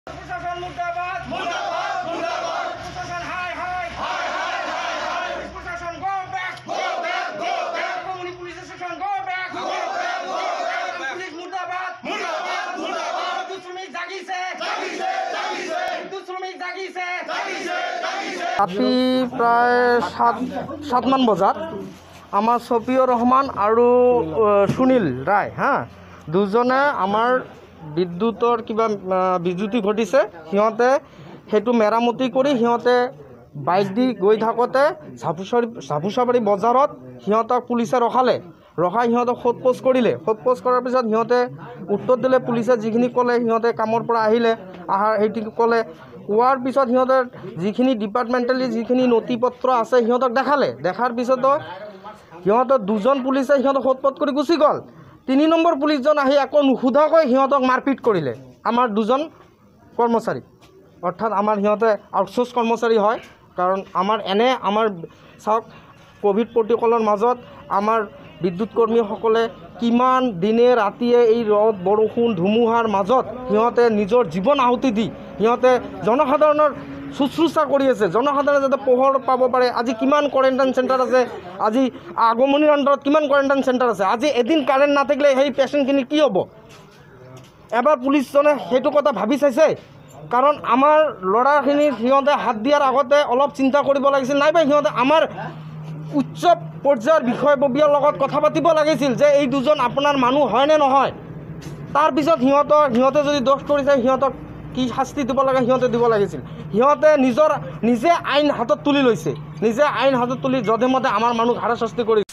প্রশাসন মুর্দাবাদ মুর্দাবাদ মুর্দাবাদ প্রশাসন হাই হাই হাই হাই হাই হাই প্রশাসন go back community police station go back police মুর্দাবাদ মুর্দাবাদ মুর্দাবাদ দুশ্রমিক জাগিছে জাগিছে জাগিছে দুশ্রমিক জাগিছে জাগিছে জাগিছে ৰাতি প্ৰায় 7মান বজাত আমাৰ ছফিউৰ ৰহমান আৰু সুনীল ৰায় দুজনে আমাৰ বিদ্যুতৰ কিবা বিজুতি ঘটিছে। সিহঁতে সেইটো মেৰামতি কৰি সিহঁতে বাইক দি গৈ থাকোঁতে ঝাপুচাবাৰী বজাৰত সিহঁতক পুলিচে ৰখাই সিহঁতক সোধপোছ কৰিলে। সোধপোছ কৰাৰ পিছত সিহঁতে উত্তৰ দিলে। পুলিচে যিখিনি ক'লে সিহঁতে কামৰ পৰা আহিলে সেইটো ক'লে। কোৱাৰ পিছত সিহঁতে যিখিনি ডিপাৰ্টমেণ্টেলি যিখিনি নথি পত্ৰ আছে সিহঁতক দেখাৰ পিছতো সিহঁতৰ দুজন পুলিচে সিহঁতক সোধপোছ কৰি গুচি গ'ল। 3 নম্বৰ পুলিচজন আহি আকৌ নুসুধাকৈ সিহঁতক মাৰপিট কৰিলে আমাৰ দুজন কৰ্মচাৰী, অৰ্থাৎ আমাৰ সিহঁতে আউটচোৰ্চ কৰ্মচাৰী হয়। কাৰণ আমাৰ চাওক কোভিড প্ৰট'কলৰ মাজত আমাৰ বিদ্যুৎ কৰ্মীসকলে কিমান দিনে ৰাতিয়ে এই ৰ'দ বৰষুণ ধুমুহাৰ মাজত সিহঁতে নিজৰ জীৱন আহুতি দি সিহঁতে জনসাধাৰণৰ শুশ্ৰূষা কৰি আছে। জনসাধাৰণে যাতে পোহৰ পাব পাৰে। আজি কিমান কোৱাৰেণ্টাইন চেণ্টাৰ আছে, আজি আগমনিৰ আণ্ডাৰত কিমান কোৱাৰেণ্টাইন চেণ্টাৰ আছে। আজি এদিন কাৰেণ্ট নাথাকিলে সেই পেচেণ্টখিনি কি হ'ব? এবাৰ পুলিচজনে সেইটো কথা ভাবি চাইছে? কাৰণ আমাৰ ল'ৰাখিনি সিহঁতে হাত দিয়াৰ আগতে অলপ চিন্তা কৰিব লাগিছিল, নাইবা সিহঁতে আমাৰ উচ্চ পৰ্যায়ৰ বিষয়ববীয়াৰ লগত কথা পাতিব লাগিছিল যে এই দুজন আপোনাৰ মানুহ হয়নে নহয়। তাৰপিছত সিহঁতে যদি দোষ কৰিছে সিহঁতক কি শাস্তি দিব লাগে সিহঁতে দিব লাগিছিল। সিহঁতে নিজে আইন হাতত তুলি লৈছে, নিজে আইন হাতত তুলি যধে মধে আমাৰ মানুহ হাৰাশাস্তি কৰিছে।